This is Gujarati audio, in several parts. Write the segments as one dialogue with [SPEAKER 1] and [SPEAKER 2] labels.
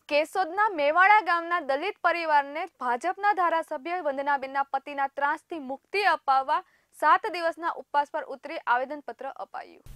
[SPEAKER 1] કેશોદના મેવાડા ગામના દલિત પરિવારને ભાજપના ધારાસભ્ય વંદનાબેનના પતિના ત્રાસથી મુક્તિ અપાવવા 7 દિવસના ઉપવાસ પર ઉતરી આવેદનપત્ર અપાયું।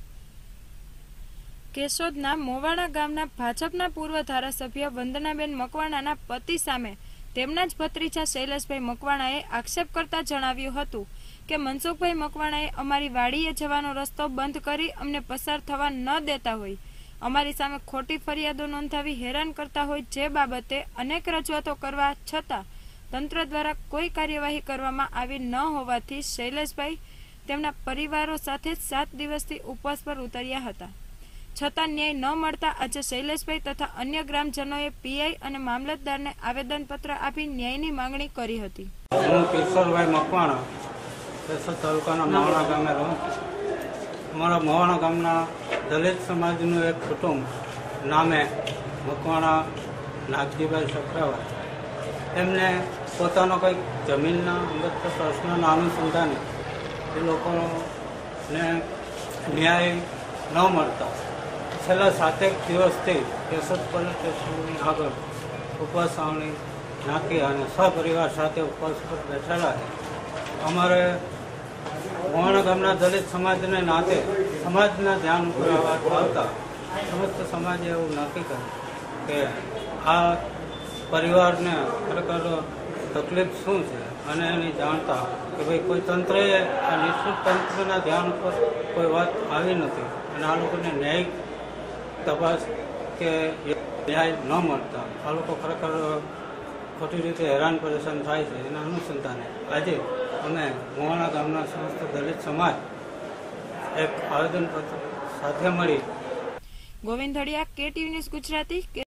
[SPEAKER 2] કેશોદના મોવાડા ગામના ભાજપના પૂર્વ ધારાસભ્ય વંદનાબેન મકવાણાના પતિ સામે તેમના જ ભત્રીજા શૈલેષભાઈ મકવાણાએ આક્ષેપ કરતા જણાવ્યું હતું કે મનસુખભાઈ મકવાણાએ અમારી વાડીએ જવાનો રસ્તો બંધ કરી અમને પસાર થવા ન દેતા હોય, અમારી સામે ખોટી ફરિયાદો નોંધાવી હેરાન કરતા હોય, જે બાબતે અનેક રજૂઆતો કરવા છતાં તંત્ર દ્વારા કોઈ કાર્યવાહી કરવામાં આવી ન હોવાથી શૈલેષભાઈ તેમના પરિવારો સાથે 7 દિવસથી ઉપવાસ પર ઉતર્યા હતા। છતાં ન્યાય ન મળતા આજે શૈલેષભાઈ તથા અન્ય ગ્રામજનોએ પીઆઈ અને મામલતદારને આવેદનપત્ર આપી ન્યાયની માંગણી કરી હતી।
[SPEAKER 3] હું કિશોરભાઈ મકવાણા કેશોદ તાલુકાના મવાણા ગામે રહું છું। અમારા મવાણા ગામના દલિત સમાજનું એક કુટુંબ નામે મકવાણા નાગજીભાઈ સખરાભાઈ એમને પોતાનો કંઈક જમીનના અંગત પ્રશ્નના અનુસંધાને એ લોકોને ન્યાય ન મળતા છેલ્લા 7 દિવસથી કેશોદ પોલીસ સ્ટેશનની આગળ ઉપવાસ સાવણી નાખી અને સહપરિવાર સાથે ઉપવાસ પર બેઠેલા છે। અમારે મવાણા ગામના દલિત સમાજને નાતે સમાજના ધ્યાન ઉપર આવતા સમસ્ત સમાજે એવું નક્કી કર્યું કે આ પરિવારને ખરેખર તકલીફ શું છે અને એની જાણતા કે ભાઈ કોઈ તંત્રએ આ નિશ્ચિત તંત્રના ધ્યાન ઉપર કોઈ વાત આવી નથી અને આ લોકોને ન્યાયિક તપાસ કે ન્યાય ન મળતા આ લોકો ખરેખર ખોટી રીતે હેરાન પરેશાન થાય છે। એના અનુસંધાને આજે અમે મવાણા ગામના સમસ્ત દલિત સમાજ એક આવેદનપત્ર સાથે મળી
[SPEAKER 2] ગોવિંદ હળિયા, KTV ન્યૂઝ ગુજરાતી।